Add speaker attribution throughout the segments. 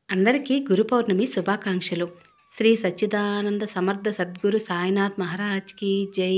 Speaker 1: అందరికీ గురు పౌర్ణమి శుభాకాంక్షలు. శ్రీ సచ్చిదానంద సమర్థ సద్గురు సాయినాథ్ మహారాజ్కి జై.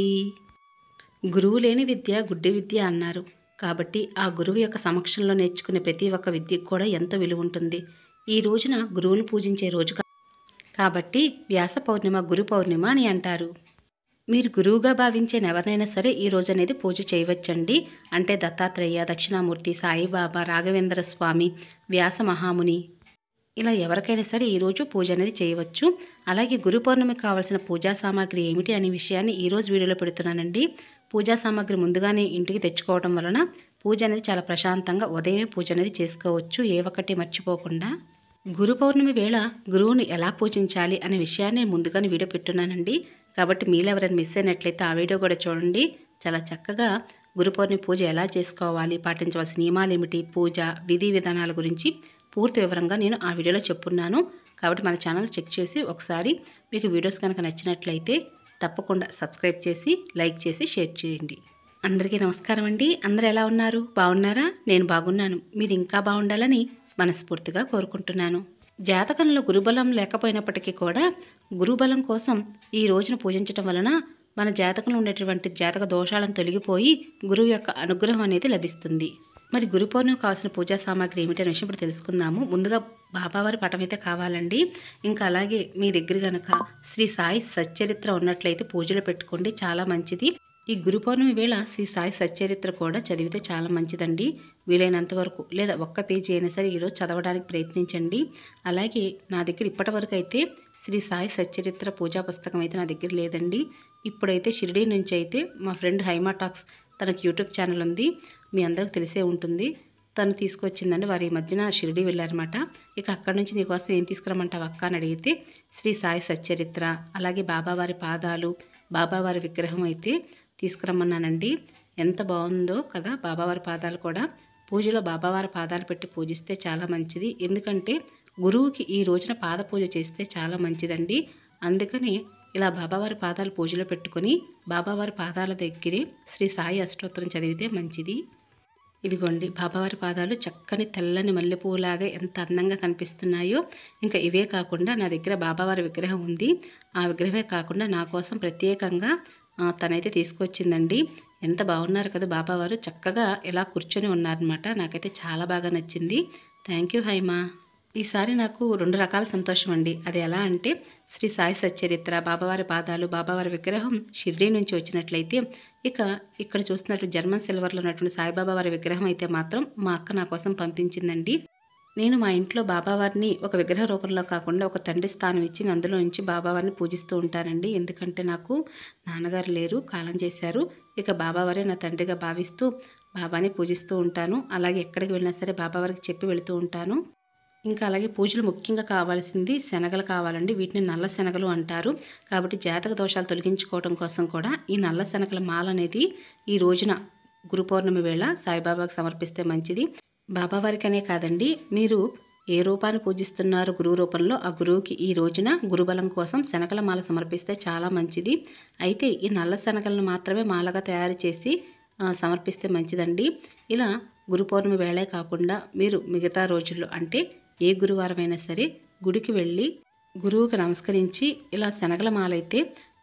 Speaker 1: గురువు లేని విద్య గుడ్డి విద్య అన్నారు. కాబట్టి ఆ గురువు యొక్క సమక్షంలో నేర్చుకునే ప్రతి ఒక్క విద్యకు కూడా ఎంతో విలువ ఉంటుంది. ఈ రోజున గురువును పూజించే రోజు కాబట్టి వ్యాస పౌర్ణిమ గురు పౌర్ణిమ అని అంటారు. మీరు గురువుగా భావించిన ఎవరినైనా సరే ఈ రోజు అనేది పూజ చేయవచ్చండి. అంటే దత్తాత్రేయ, దక్షిణామూర్తి, సాయిబాబా, రాఘవేంద్ర స్వామి, వ్యాస మహాముని, ఇలా ఎవరికైనా సరే ఈరోజు పూజ అనేది చేయవచ్చు. అలాగే గురు పౌర్ణమికి కావాల్సిన పూజా సామాగ్రి ఏమిటి అనే విషయాన్ని ఈరోజు వీడియోలో పెడుతున్నానండి. పూజా సామాగ్రి ముందుగానే ఇంటికి తెచ్చుకోవడం వలన పూజ అనేది చాలా ప్రశాంతంగా ఉదయమే పూజ అనేది చేసుకోవచ్చు, ఏ ఒక్కటి మర్చిపోకుండా. గురు పౌర్ణమి వేళ గురువుని ఎలా పూజించాలి అనే విషయాన్ని ముందుగానే వీడియో పెట్టున్నానండి. కాబట్టి మీలో ఎవరైనా మిస్ అయినట్లయితే ఆ వీడియో కూడా చూడండి. చాలా చక్కగా గురు పౌర్ణమి పూజ ఎలా చేసుకోవాలి, పాటించవలసిన నియమాలు ఏమిటి, పూజ విధి విధానాల గురించి పూర్తి వివరంగా నేను ఆ వీడియోలో చెప్పున్నాను. కాబట్టి మన ఛానల్ చెక్ చేసి ఒకసారి మీకు వీడియోస్ కనుక నచ్చినట్లయితే తప్పకుండా సబ్స్క్రైబ్ చేసి లైక్ చేసి షేర్ చేయండి. అందరికీ నమస్కారం అండి. అందరూ ఎలా ఉన్నారు? బాగున్నారా? నేను బాగున్నాను. మీరు ఇంకా బాగుండాలని మనస్ఫూర్తిగా కోరుకుంటున్నాను. జాతకంలో గురుబలం లేకపోయినప్పటికీ కూడా గురుబలం కోసం ఈ రోజున పూజించటం వలన మన జాతకంలో ఉండేటువంటి జాతక దోషాలను తొలగిపోయి గురువు యొక్క అనుగ్రహం అనేది లభిస్తుంది. మరి గురు పౌర్ణమి కావాల్సిన పూజా సామాగ్రి ఏమిటనే విషయం ఇప్పుడు తెలుసుకుందాము. ముందుగా బాబావారి పటం అయితే కావాలండి. ఇంకా అలాగే మీ దగ్గర కనుక శ్రీ సాయి సచ్చరిత్ర ఉన్నట్లయితే పూజలు పెట్టుకోండి, చాలా మంచిది. ఈ గురు పౌర్ణమి వేళ శ్రీ సాయి సచ్చరిత్ర కూడా చదివితే చాలా మంచిదండి. వీలైనంత వరకు లేదా ఒక్క పేజీ అయినా సరే ఈరోజు చదవడానికి ప్రయత్నించండి. అలాగే నా దగ్గర ఇప్పటి వరకు అయితే శ్రీ సాయి సచ్చరిత్ర పూజా పుస్తకం అయితే నా దగ్గర లేదండి. ఇప్పుడైతే షిరిడీ నుంచి అయితే మా ఫ్రెండ్ హైమా టాక్స్, తనకు యూట్యూబ్ ఛానల్ ఉంది, మీ అందరికి తెలిసే ఉంటుంది, తను తీసుకొచ్చిందండి. వారి మధ్యన షిరిడీ వెళ్ళారన్నమాట. ఇక అక్కడి నుంచి నీకోసం ఏం తీసుకురమ్మంటావు అక్క అని అడిగితే శ్రీ సాయి సచ్చరిత్ర, అలాగే బాబావారి పాదాలు, బాబావారి విగ్రహం అయితే తీసుకురమ్మన్నానండి. ఎంత బాగుందో కదా బాబావారి పాదాలు కూడా. పూజలో బాబావారి పాదాలు పెట్టి పూజిస్తే చాలా మంచిది. ఎందుకంటే గురువుకి ఈ రోజున పాద పూజ చేస్తే చాలా మంచిదండి. అందుకని ఇలా బాబావారి పాదాలు పూజలో పెట్టుకొని బాబావారి పాదాల దగ్గరే శ్రీ సాయి అష్టోత్తరం చదివితే మంచిది. ఇదిగోండి బాబావారి పాదాలు చక్కని తెల్లని మల్లెపూలాగా ఎంత అందంగా కనిపిస్తున్నాయో. ఇంకా ఇవే కాకుండా నా దగ్గర బాబావారి విగ్రహం ఉంది. ఆ విగ్రహమే కాకుండా నా కోసం ప్రత్యేకంగా తనైతే తీసుకొచ్చిందండి. ఎంత బాగున్నారు కదా బాబావారు, చక్కగా ఇలా కూర్చొని ఉన్నారనమాట. నాకైతే చాలా బాగా నచ్చింది. Thank you Haima. ఈసారి నాకు 2 రకాల సంతోషం అండి. అది ఎలా అంటే శ్రీ సాయి సచ్చరిత్ర, బాబావారి పాదాలు, బాబావారి విగ్రహం షిర్డీ నుంచి వచ్చినట్లయితే, ఇక ఇక్కడ చూస్తున్నట్టు జర్మన్ సిల్వర్లో ఉన్నటువంటి సాయిబాబా వారి విగ్రహం అయితే మాత్రం మా అక్క నా కోసం పంపించిందండి. నేను మా ఇంట్లో బాబావారిని ఒక విగ్రహ రూపంలో కాకుండా ఒక తండ్రి స్థానం ఇచ్చి అందులో నుంచి బాబావారిని పూజిస్తూ ఉంటానండి. ఎందుకంటే నాకు నాన్నగారు లేరు, కాలం చేశారు. ఇక బాబావారే నా తండ్రిగా భావిస్తూ బాబాని పూజిస్తూ ఉంటాను. అలాగే ఎక్కడికి వెళ్ళినా సరే బాబావారికి చెప్పి వెళుతూ ఉంటాను. ఇంకా అలాగే పూజలు ముఖ్యంగా కావాల్సింది శనగలు కావాలండి. వీటిని నల్ల శనగలు అంటారు. కాబట్టి జాతక దోషాలు తొలగించుకోవడం కోసం కూడా ఈ నల్ల శనగల మాల అనేది ఈ రోజున గురు పౌర్ణమి వేళ సాయిబాబాకి సమర్పిస్తే మంచిది. బాబావారికనే కాదండి, మీరు ఏ రూపాన్ని పూజిస్తున్నారు గురువు రూపంలో, ఆ గురువుకి ఈ రోజున గురుబలం కోసం శనగల మాల సమర్పిస్తే చాలా మంచిది. అయితే ఈ నల్ల శనగలను మాత్రమే మాలగా తయారు చేసి సమర్పిస్తే మంచిదండి. ఇలా గురు పౌర్ణమి వేళే కాకుండా మీరు మిగతా రోజుల్లో అంటే ఏ గురువారమైనా సరే గుడికి వెళ్ళి గురువుకి నమస్కరించి ఇలా శనగల మాలైతే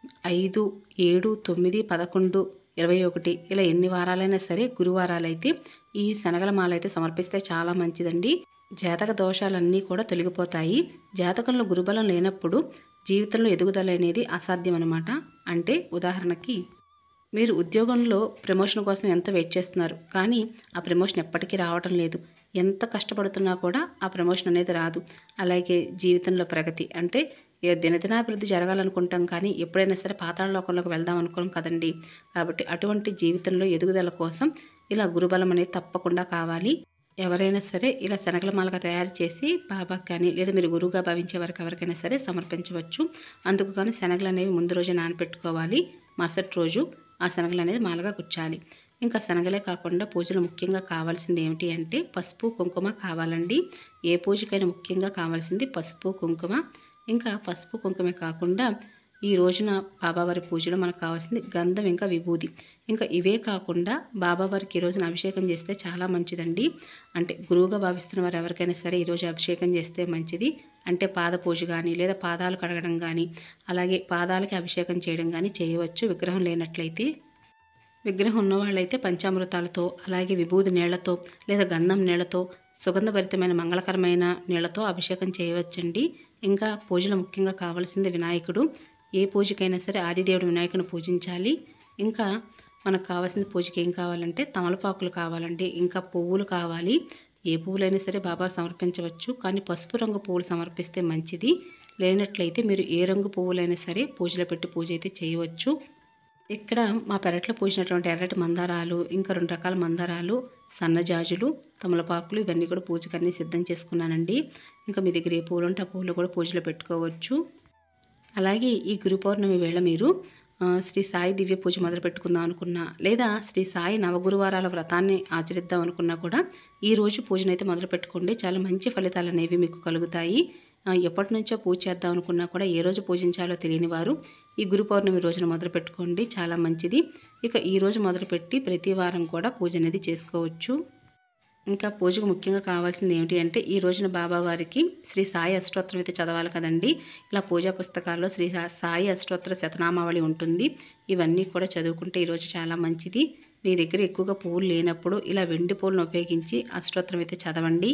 Speaker 1: 5, 7, 9, 11, 21 ఇలా ఎన్ని వారాలైనా సరే గురువారాలైతే ఈ శనగల మాల అయితే సమర్పిస్తే చాలా మంచిదండి. జాతక దోషాలన్నీ కూడా తొలగిపోతాయి. జాతకంలో గురుబలం లేనప్పుడు జీవితంలో ఎదుగుదల అనేది అసాధ్యం అన్నమాట. అంటే ఉదాహరణకి మీరు ఉద్యోగంలో ప్రమోషన్ కోసం ఎంత వెయిట్ చేస్తున్నారు, కానీ ఆ ప్రమోషన్ ఎప్పటికీ రావటం లేదు. ఎంత కష్టపడుతున్నా కూడా ఆ ప్రమోషన్ అనేది రాదు. అలాగే జీవితంలో ప్రగతి అంటే దినదినాభివృద్ధి జరగాలనుకుంటాం, కానీ ఎప్పుడైనా సరే పాతాళ లోకంలోకి వెళ్దాం అనుకోం కదండి. కాబట్టి అటువంటి జీవితంలో ఎదుగుదల కోసం ఇలా గురుబలం అనేది తప్పకుండా కావాలి. ఎవరైనా సరే ఇలా శనగల మాలగా తయారు చేసి బాబాకి కానీ లేదా మీరు గురువుగా భావించే వారికి ఎవరికైనా సరే సమర్పించవచ్చు. అందుకు కానీ శనగలు అనేవి ముందు రోజు నానపెట్టుకోవాలి. మరుసటి రోజు ఆ శనగలు అనేది మాలగా గుచ్చాలి. ఇంకా శనగలే కాకుండా పూజలు ముఖ్యంగా కావాల్సింది ఏమిటి అంటే పసుపు కుంకుమ కావాలండి. ఏ పూజకైనా ముఖ్యంగా కావాల్సింది పసుపు కుంకుమ. ఇంకా పసుపు కుంకుమే కాకుండా ఈ రోజున బాబావారి పూజలో మనకు కావాల్సింది గంధం ఇంకా విభూది. ఇంకా ఇవే కాకుండా బాబావారికి ఈ రోజున అభిషేకం చేస్తే చాలా మంచిదండి. అంటే గురువుగా భావిస్తున్న వారు ఎవరికైనా సరే ఈరోజు అభిషేకం చేస్తే మంచిది. అంటే పాద పూజ కానీ లేదా పాదాలు కడగడం కానీ అలాగే పాదాలకి అభిషేకం చేయడం కానీ చేయవచ్చు విగ్రహం లేనట్లయితే. విగ్రహం ఉన్నవాళ్ళైతే పంచామృతాలతో అలాగే విభూది నీళ్లతో లేదా గంధం నీళ్లతో సుగంధభరితమైన మంగళకరమైన నీళ్లతో అభిషేకం చేయవచ్చండి. ఇంకా పూజలో ముఖ్యంగా కావాల్సింది వినాయకుడు. ఏ పూజకైనా సరే ఆదిదేవుడు వినాయకుని పూజించాలి. ఇంకా మనకు కావాల్సిన పూజకి ఏం కావాలంటే తమలపాకులు కావాలండి, ఇంకా పువ్వులు కావాలి. ఏ పువ్వులైనా సరే బాబా సమర్పించవచ్చు, కానీ పసుపు రంగు పువ్వులు సమర్పిస్తే మంచిది. లేనట్లయితే మీరు ఏ రంగు పువ్వులైనా సరే పూజలో పెట్టి పూజ అయితే చేయవచ్చు. ఇక్కడ మా పెరట్లో పూసినటువంటి ఎర్రటి మందారాలు, ఇంకా 2 రకాల మందారాలు, సన్నజాజులు, తమలపాకులు ఇవన్నీ కూడా పూజకన్నీ సిద్ధం చేసుకున్నానండి. ఇంకా మీ దగ్గర ఏ పూలు ఉంటే ఆ పూలు కూడా పూజలో పెట్టుకోవచ్చు. అలాగే ఈ గురు పౌర్ణమి వేళ మీరు శ్రీ సాయి దివ్య పూజ మొదలు పెట్టుకుందాం అనుకున్నా లేదా శ్రీ సాయి నవగురువారాల వ్రతాన్ని ఆచరిద్దాం అనుకున్నా కూడా ఈరోజు పూజనైతే మొదలు పెట్టుకోండి. చాలా మంచి ఫలితాలు అనేవి మీకు కలుగుతాయి. ఎప్పటి నుంచో పూజ చేద్దాం అనుకున్నా కూడా ఏ రోజు పూజించాలో తెలియని వారు ఈ గురు పౌర్ణమి రోజున మొదలు పెట్టుకోండి, చాలా మంచిది. ఇక ఈ రోజు మొదలుపెట్టి ప్రతి వారం కూడా పూజ అనేది చేసుకోవచ్చు. ఇంకా పూజకు ముఖ్యంగా కావాల్సింది ఏమిటి అంటే ఈ రోజున బాబావారికి శ్రీ సాయి అష్టోత్తరం అయితే చదవాలి కదండి. ఇలా పూజా పుస్తకాల్లో శ్రీ సాయి అష్టోత్తర శతనామావళి ఉంటుంది. ఇవన్నీ కూడా చదువుకుంటే ఈరోజు చాలా మంచిది. మీ దగ్గర ఎక్కువగా పువ్వులు లేనప్పుడు ఇలా వెండి పువ్వులను ఉపయోగించి అష్టోత్తరం అయితే చదవండి.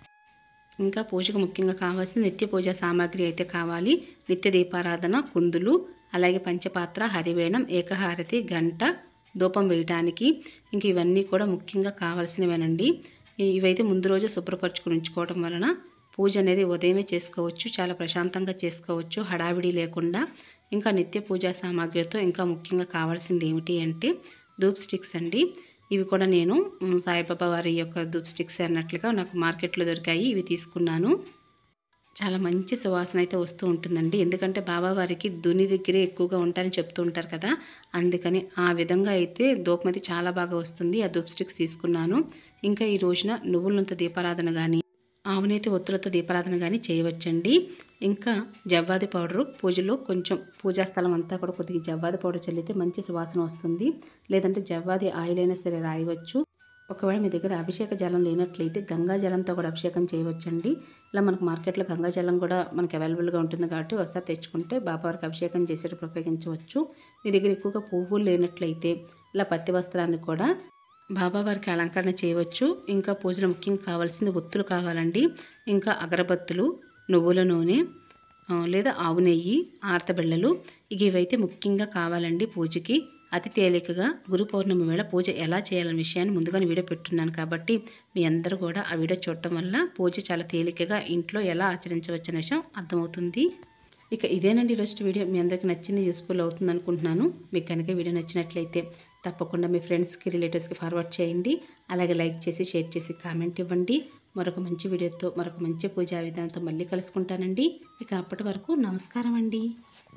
Speaker 1: ఇంకా పూజకు ముఖ్యంగా కావాల్సిన నిత్య పూజా సామాగ్రి అయితే కావాలి. నిత్య దీపారాధన, కుందులు, అలాగే పంచపాత్ర, హరివేణం, ఏకహారతి, గంట, ధూపం వేయడానికి ఇంక ఇవన్నీ కూడా ముఖ్యంగా కావాల్సినవేనండి. ఇవైతే ముందు రోజు శుభ్రపరచుకుని ఉంచుకోవడం వలన పూజ అనేది ఉదయమే చేసుకోవచ్చు, చాలా ప్రశాంతంగా చేసుకోవచ్చు, హడావిడి లేకుండా. ఇంకా నిత్య పూజా సామాగ్రితో ఇంకా ముఖ్యంగా కావాల్సింది ఏమిటి అంటే ధూప్ స్టిక్స్ అండి. ఇవి కూడా నేను సాయిబాబా వారి యొక్క ధూప్ స్టిక్స్ అన్నట్లుగా నాకు మార్కెట్లో దొరికాయి, ఇవి తీసుకున్నాను. చాలా మంచి సువాసన అయితే వస్తూ ఉంటుందండి. ఎందుకంటే బాబావారికి దుని దగ్గరే ఎక్కువగా ఉంటాయని చెప్తూ ఉంటారు కదా, అందుకని ఆ విధంగా అయితే ధూపం అయితే చాలా బాగా వస్తుంది. ఆ ధూప్ స్టిక్స్ తీసుకున్నాను. ఇంకా ఈ రోజున నువ్వులతో దీపారాధన కానీ ఆవునేతి ఒత్తులతో దీపారాధన కానీ చేయవచ్చండి. ఇంకా జవ్వాది పౌడరు పూజలో కొంచెం పూజా స్థలం అంతా కూడా కొద్దిగా జవ్వాది పౌడర్ చల్లితే మంచి సువాసన వస్తుంది. లేదంటే జవ్వాది ఆయిల్ అయినా సరే రాయవచ్చు. ఒకవేళ మీ దగ్గర అభిషేక జలం లేనట్లయితే గంగా జలంతో కూడా అభిషేకం చేయవచ్చండి. ఇలా మనకు మార్కెట్లో గంగా జలం కూడా మనకు అవైలబుల్గా ఉంటుంది కాబట్టి ఒకసారి తెచ్చుకుంటే బాబావారికి అభిషేకం చేసేటప్పుడు ఉపయోగించవచ్చు. మీ దగ్గర ఎక్కువగా పువ్వులు లేనట్లయితే ఇలా పత్తి వస్త్రాన్ని కూడా బాబావారికి అలంకరణ చేయవచ్చు. ఇంకా పూజలో ముఖ్యంగా కావాల్సింది ఒత్తులు కావాలండి. ఇంకా అగరబత్తులు, నువ్వుల నూనె లేదా ఆవు నెయ్యి, ఆర్తబిళ్ళలు ఇవైతే ముఖ్యంగా కావాలండి పూజకి. అతి తేలికగా గురు పౌర్ణమి వేళ పూజ ఎలా చేయాలనే విషయాన్ని ముందుగానే వీడియో పెట్టున్నాను కాబట్టి మీ అందరూ కూడా ఆ వీడియో చూడటం వల్ల పూజ చాలా తేలికగా ఇంట్లో ఎలా ఆచరించవచ్చు అనే విషయం అర్థమవుతుంది. ఇక ఇదేనండి ఈరోజు వీడియో. మీ అందరికీ నచ్చింది, యూస్ఫుల్ అవుతుంది అనుకుంటున్నాను. మీకు కనుక వీడియో నచ్చినట్లయితే తప్పకుండా మీ ఫ్రెండ్స్కి, రిలేటివ్స్కి ఫార్వర్డ్ చేయండి. అలాగే లైక్ చేసి, షేర్ చేసి, కామెంట్ ఇవ్వండి. మరొక మంచి వీడియోతో, మరొక మంచి పూజా విధానంతో మళ్ళీ కలుసుకుంటానండి. ఇక అప్పటి వరకు నమస్కారం అండి.